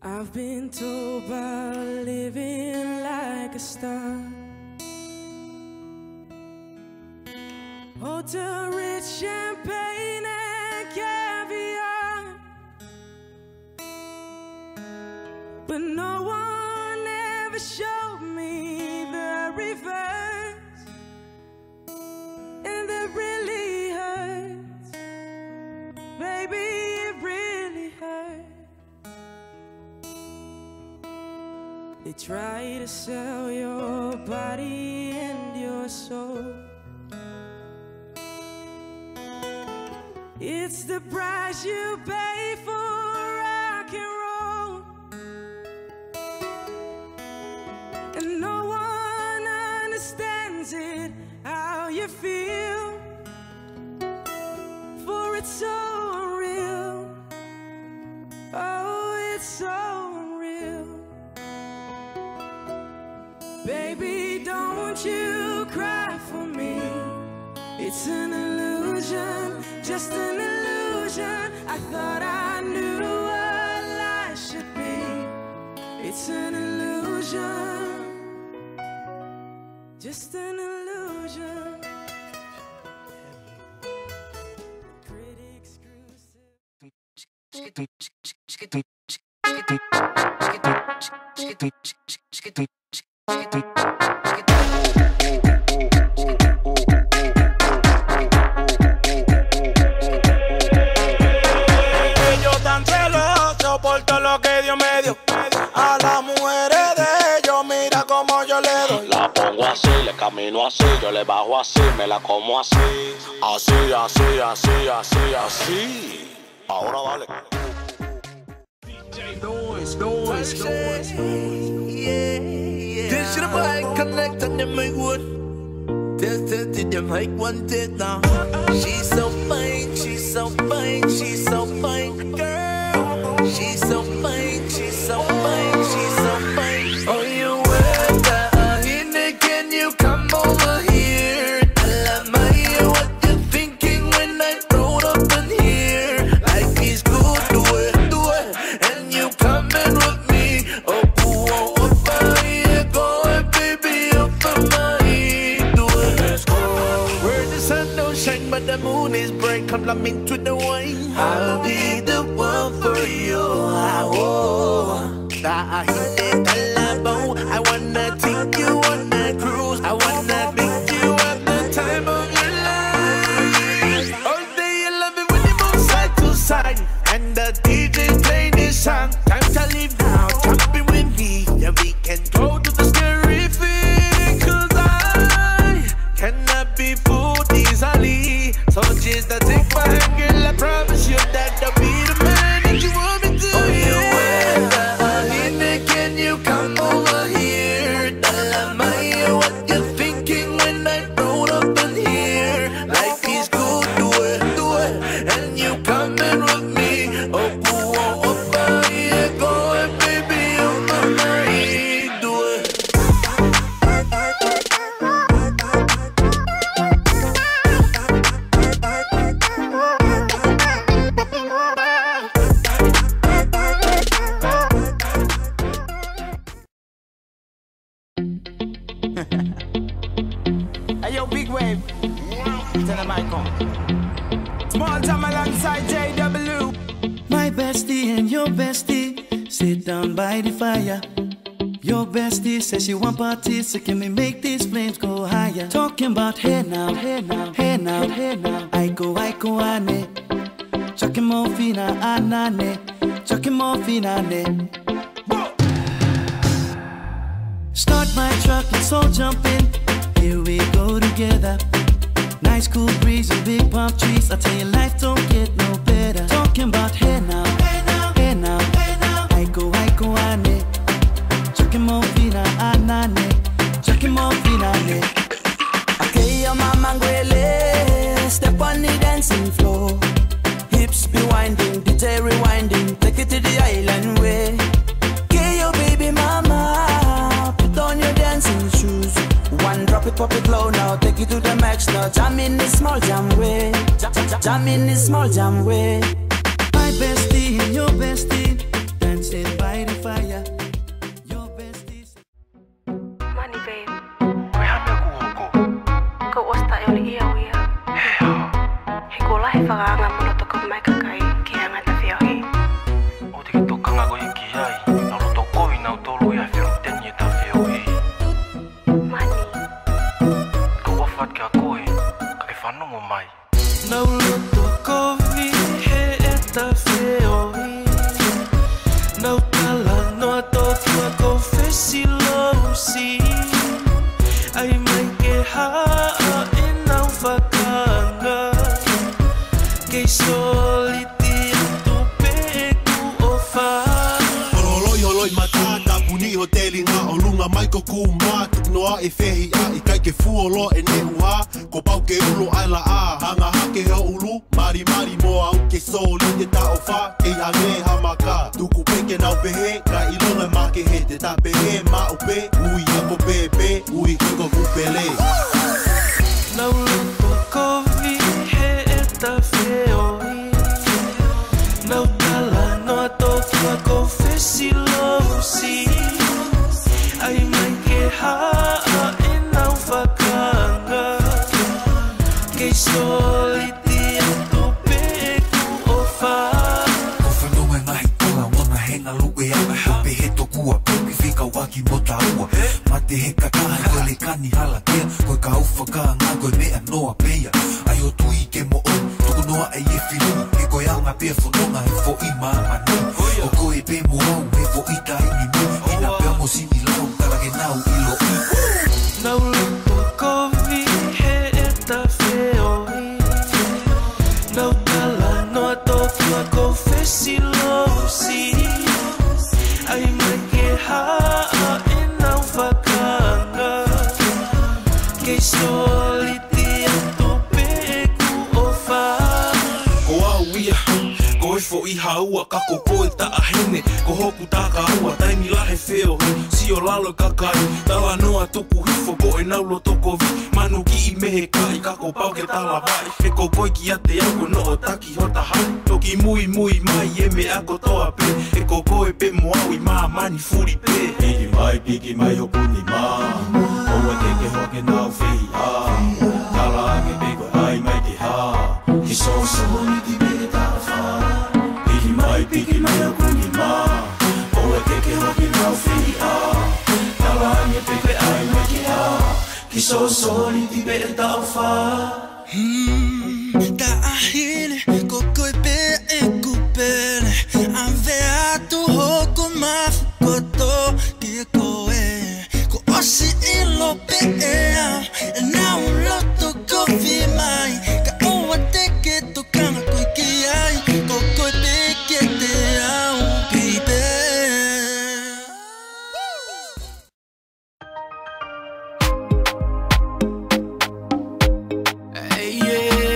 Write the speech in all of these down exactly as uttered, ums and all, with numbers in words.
I've been told about living like a star. Hotel rich champagne and caviar, but no one ever showed me the reverse, and that really hurts, baby, it really hurts. They try to sell your body and your soul. It's the price you pay for rock and roll, and no one understands it, how you feel, for it's so unreal. Oh, it's so unreal. Baby, don't you cry for me. It's an illusion, just an illusion. I thought I knew what life should be. It's an illusion, just an illusion. Critics por todo lo que Dios me dio. A las mujeres de ellos, mira como yo le doy. La pongo así, le camino así, yo le bajo así, me la como así. Así, así, así, así, así. Ahora dale. Noise, noise, noise, yeah, yeah. This shit boy connect and them make wood. Test it, did them make one test now. She's so fine, she's so fine, she's so fine, girl. She's so fine, she's so fine, she's so fine. Oh, you weather, can you come over here? Tell me what you're thinking when I roll up in here. Life is good, do it, do it, and you coming with me. Oh, oh, oh, Ofa, yeah, go and baby, Ofa, do it. Let's go. Where the sun don't shine, but the moon is bright. Come love me to the wine. I'll be the one for you. I wanna take you on that cruise. I wanna make you have the time of your life. All day you love it when you move side to side, and the D J play this song. Time to leave now, jump in with me. Yeah, we can go to the scary thing, cause I cannot be fooled easily. So just to take my hand, girl, I promise you that I'll be the man that you want me to. Oh, you can you come over here? Tell me what you're thinking when I roll up in here. Life is good, do it, do it, and you coming with me. Oh, oh, oh, Ofa, yeah, go and baby, oh, mama, do it. Hey yo, big wave. Tell them I come. Small time alongside J W. My bestie and your bestie sit down by the fire. Your bestie says she want parties, so can we make these flames go higher? Talking about hey now, hey now, hey now, hey now. Iko Iko ane, chucking more fina anane, chucking more fina ne. Start my truck, let's all jump in. Here we go together. Nice cool breeze and big palm trees. I tell you, life don't get no better. Talking about hey now, hey now, hey now, hey now. Iko Iko ane, chucking more fina anane, chucking more fina ne. Okay, your mama ngwele, step on the dancing floor. Hips be winding, D J rewinding, take it to the island way. Okay, your baby mama, put on your dancing shoes. One drop it, pop it low now, take it to the max now. Jam in this small jam way, jam, jam, jam in this small jam way. My bestie and your bestie dancing by the Anga ko iki ai, na roto kovi na utolo ia whio tenye ta whio i. Mani. Ka wafat kia koe, ka ke whanongo mai. Na roto kovi he e ta whio i. Na utala noa totua ko Fesi Losi. Ai mai ke haa e nau whakanga. Kei soliti atu pe ku ofa. Hololoi holoi matata puni hoteli nga o lunga mai ko kuma noa e fehi a i kai ke fuolo e ne uha ko pau ke ulo ai la a hanga hake ho ulu mari mari mo au ke soli te ta ofa e ange hamaka tuku peke na pehe ka ilonga ma ke he te ta pehe ma upe ui ako pepe ui kiko kupele na ulo kovi he eta feo na utala no atofua ko Fesi Losi ai mai ke haa e nau whakanga kei soliti atu pe ku ofa Ko whanonga ngahi tala wana henga luke anga hape he tokua pepi whika waki mo ta ua Ma te he kakaha koe le kani hala kea koe ka ufa ka ngā koe mea noa pea ai o tui ke mo on toko noa e e whilu e koe anga pia whanonga he fo i maamani o koe pe mo au he fo i ta ini mu ina pea mo sini lau karake nau ilo i na ulo kovi he eta feo na utala no atofua ko Fesi Losi ai mai ke haa e nau whakanga kei soliti atu pe ku ofa Ko au ia, ko e fo i haua ka ko koe ta ahene ko hoku ta ka ua taimi lahe feo si o lalo kakai tala noa tuku hifo ko e naulo toko vi manu ki i mehe kai ka ko pau ke tala vai e ko koi ki ate au ko no o taki hota hai toki mui mui mai e me ako toa pe e ko koe pe mo au i maa mani furi pe Piki mai, piki mai o puni maa Oa te ke hoke nau whihi a Tala ake peko ai mai te ha Ki so so honi ti peke tala wha Piki mai, piki mai o puni maa Oa te ke hoke nau whihi a Tala ake peko ai mai te ha Ki so so honi ti peke tala wha Ta ahine ko koe pe e kupere Avea tu hoko mafu koto ki koe Ko osi ilo pe e au E na un loto kofi mai Ka oa teke to kanga koe ki ai Ko koe pe ke te au pipe hey, yeah.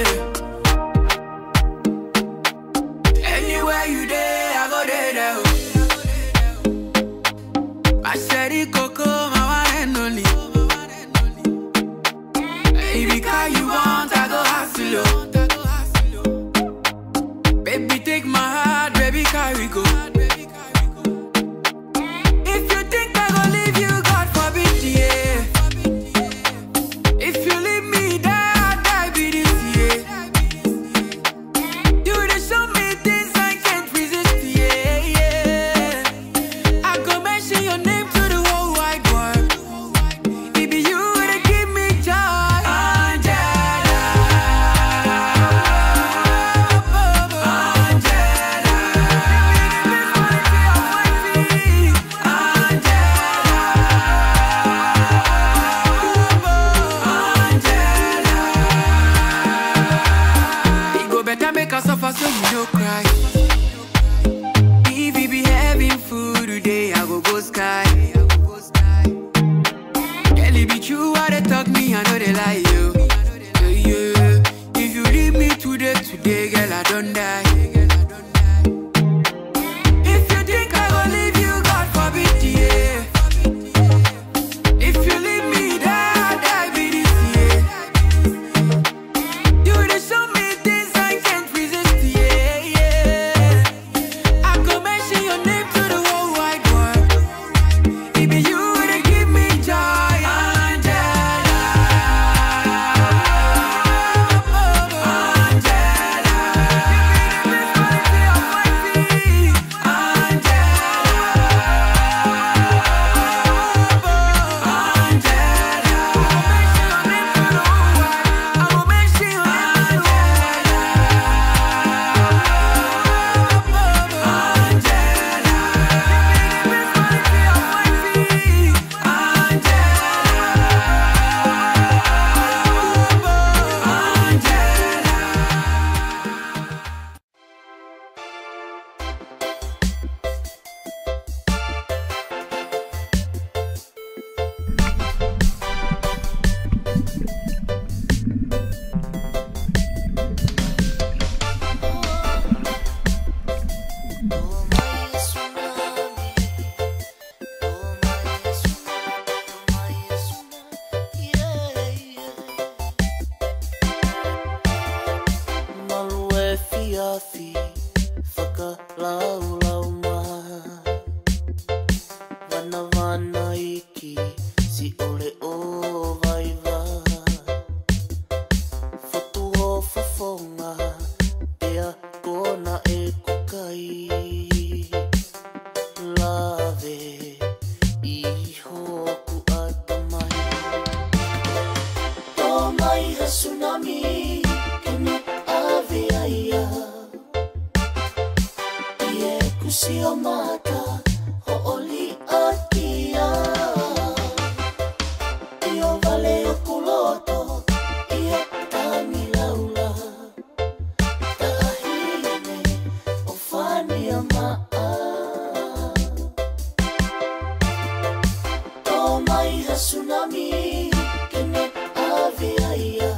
Tsunami kene aviaya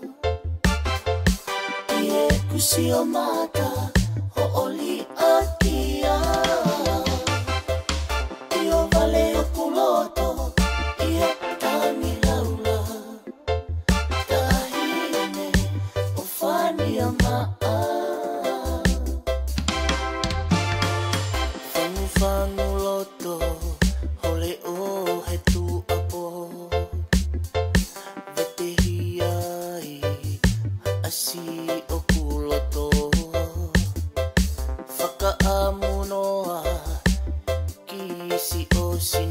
Ie kusio mata ho'oli akia Io vale o kuloto Ie tangi laula Tahine o fani amaa Fangu fangu loto Hole o he tu apo Vetehiai Asi o kuloto Whakaamunoa Kisi o sin